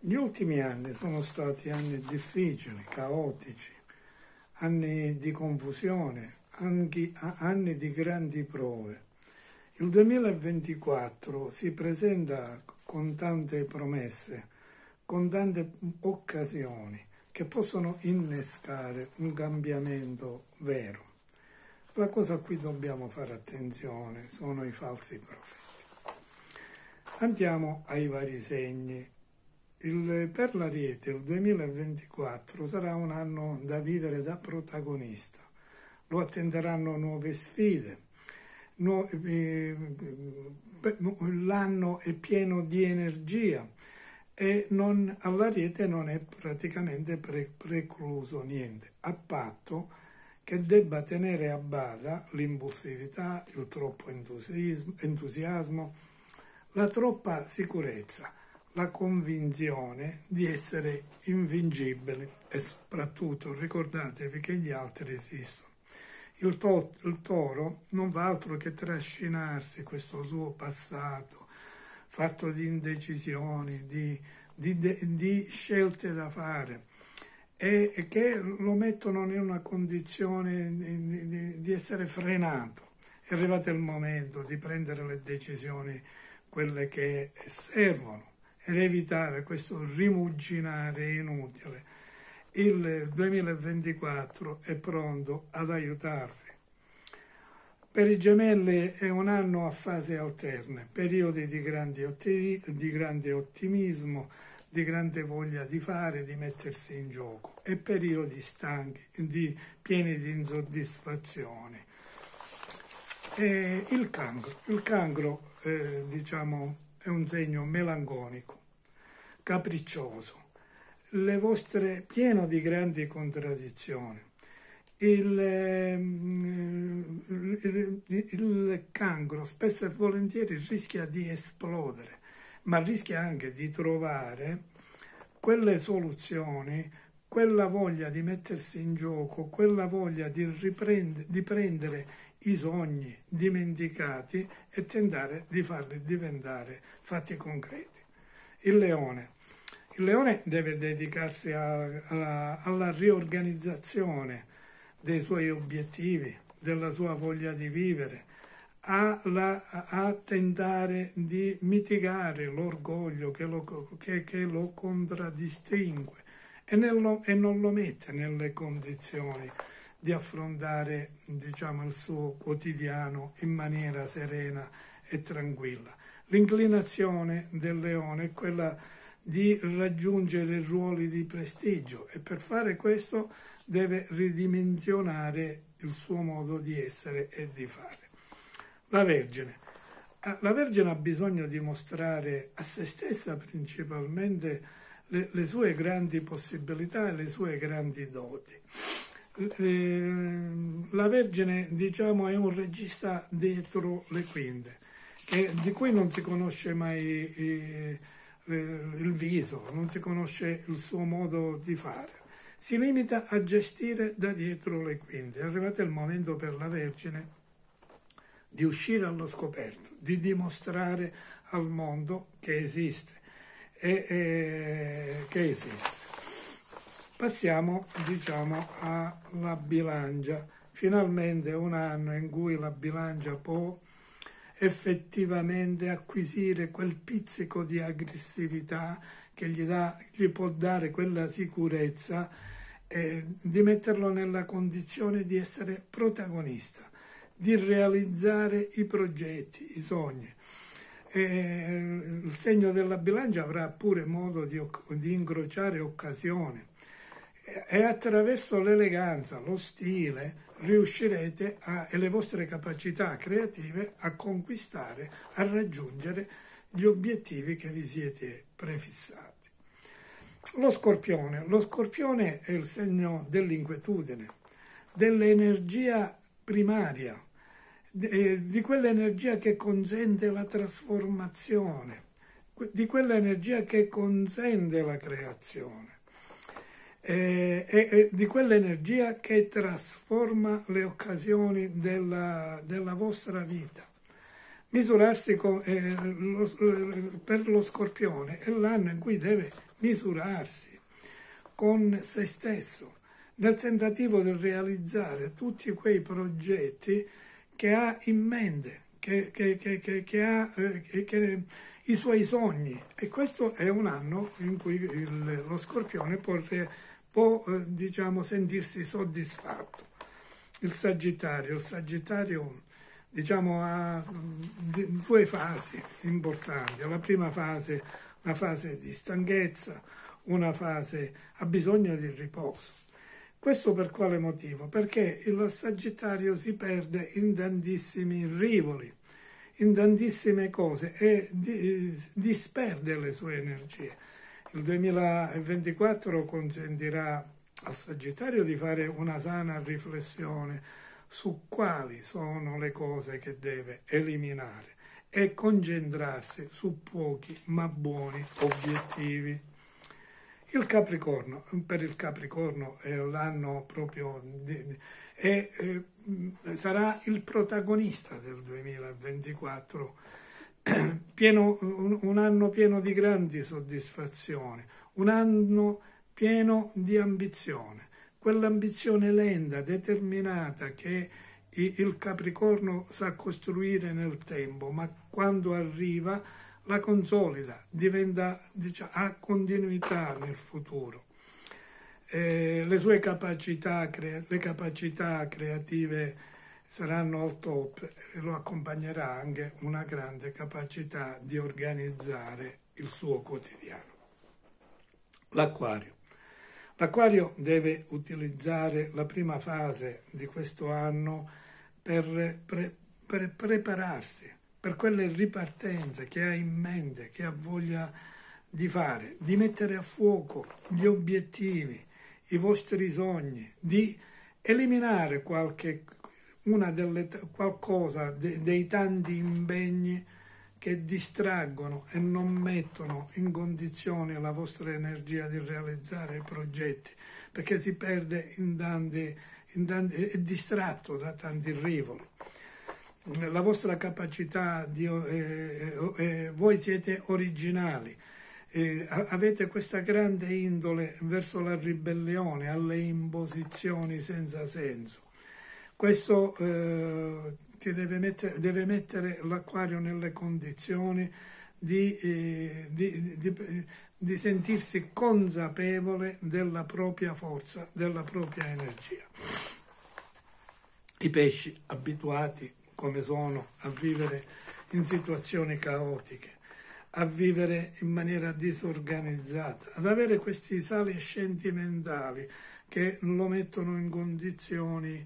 Gli ultimi anni sono stati anni difficili, caotici, anni di confusione, anni di grandi prove. Il 2024 si presenta con tante promesse, con tante occasioni che possono innescare un cambiamento vero. La cosa a cui dobbiamo fare attenzione sono i falsi profeti. Andiamo ai vari segni. Per l'Ariete il 2024 sarà un anno da vivere da protagonista. Lo attenderanno nuove sfide. L'anno è pieno di energia e all'Ariete non è praticamente precluso niente, a patto che debba tenere a bada l'impulsività, il troppo entusiasmo, la troppa sicurezza, la convinzione di essere invincibili e soprattutto ricordatevi che gli altri esistono. Il toro non fa altro che trascinarsi questo suo passato fatto di indecisioni, di scelte da fare e che lo mettono in una condizione di essere frenato. È arrivato il momento di prendere le decisioni, quelle che servono, ed evitare questo rimuginare inutile. Il 2024 è pronto ad aiutarvi. Per i Gemelli è un anno a fasi alterne, periodi di grande ottimismo, di grande voglia di fare, di mettersi in gioco, e periodi stanchi, pieni di insoddisfazioni. Il cancro diciamo, è un segno melanconico, capriccioso, pieno di grandi contraddizioni. Il cancro spesso e volentieri rischia di esplodere, ma rischia anche di trovare quelle soluzioni, quella voglia di mettersi in gioco, quella voglia di prendere i sogni dimenticati e tentare di farli diventare fatti concreti. Il leone deve dedicarsi alla riorganizzazione dei suoi obiettivi, della sua voglia di vivere, a tentare di mitigare l'orgoglio che lo contraddistingue e non lo mette nelle condizioni di affrontare, diciamo, il suo quotidiano in maniera serena e tranquilla. L'inclinazione del leone è quella di raggiungere ruoli di prestigio e per fare questo deve ridimensionare il suo modo di essere e di fare. La Vergine ha bisogno di mostrare a se stessa principalmente le sue grandi possibilità e le sue grandi doti. La Vergine, diciamo, è un regista dietro le quinte, di cui non si conosce mai il viso, non si conosce il suo modo di fare. Si limita a gestire da dietro le quinte. È arrivato il momento per la Vergine di uscire allo scoperto, di dimostrare al mondo che esiste. Passiamo, diciamo, alla Bilancia. Finalmente un anno in cui la Bilancia può effettivamente acquisire quel pizzico di aggressività che gli può dare quella sicurezza di metterlo nella condizione di essere protagonista, di realizzare i progetti, i sogni. Il segno della Bilancia avrà pure modo di incrociare occasioni e attraverso l'eleganza, lo stile, riuscirete e le vostre capacità creative a conquistare, a raggiungere gli obiettivi che vi siete prefissati. Lo Scorpione è il segno dell'inquietudine, dell'energia primaria, di quell'energia che consente la trasformazione, di quell'energia che consente la creazione. Di quell'energia che trasforma le occasioni della vostra vita. Misurarsi per lo Scorpione è l'anno in cui deve misurarsi con se stesso nel tentativo di realizzare tutti quei progetti che ha in mente, che ha i suoi sogni. E questo è un anno in cui lo Scorpione può diciamo, sentirsi soddisfatto. Il Sagittario diciamo, ha due fasi importanti. La prima fase, una fase di stanchezza, una fase ha bisogno di riposo. Questo per quale motivo? Perché il Sagittario si perde in tantissimi rivoli, in tantissime cose e disperde le sue energie. Il 2024 consentirà al Sagittario di fare una sana riflessione su quali sono le cose che deve eliminare e concentrarsi su pochi ma buoni obiettivi. Il Capricorno, per il Capricorno è l'anno proprio, sarà il protagonista del 2024, un anno pieno di grandi soddisfazioni, un anno pieno di ambizione, quell'ambizione lenta, determinata che il Capricorno sa costruire nel tempo, ma quando arriva la consolida, diventa, diciamo, ha continuità nel futuro. Le sue capacità, le capacità creative saranno al top e lo accompagnerà anche una grande capacità di organizzare il suo quotidiano. L'Acquario. L'Acquario deve utilizzare la prima fase di questo anno per prepararsi per quelle ripartenze che ha in mente, che ha voglia di fare, di mettere a fuoco gli obiettivi, i vostri sogni, di eliminare qualcosa dei tanti impegni che distraggono e non mettono in condizione la vostra energia di realizzare i progetti, perché si perde è distratto da tanti rivoli. La vostra capacità, voi siete originali, avete questa grande indole verso la ribellione, alle imposizioni senza senso. Questo deve mettere l'Acquario nelle condizioni di sentirsi consapevole della propria forza, della propria energia. I pesci, abituati come sono a vivere in situazioni caotiche, a vivere in maniera disorganizzata, ad avere questi sali sentimentali che lo mettono in condizioni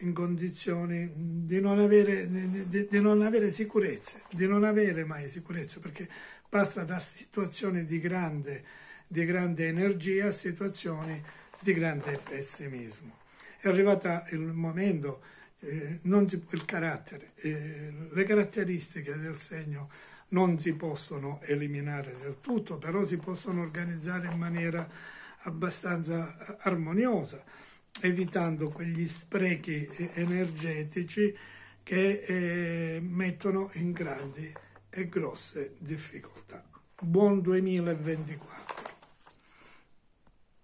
di non avere sicurezze, di non avere mai sicurezza, perché passa da situazioni di grande energia a situazioni di grande pessimismo. È arrivato il momento, il carattere, le caratteristiche del segno non si possono eliminare del tutto, però si possono organizzare in maniera abbastanza armoniosa, evitando quegli sprechi energetici che mettono in grandi e grosse difficoltà. Buon 2024!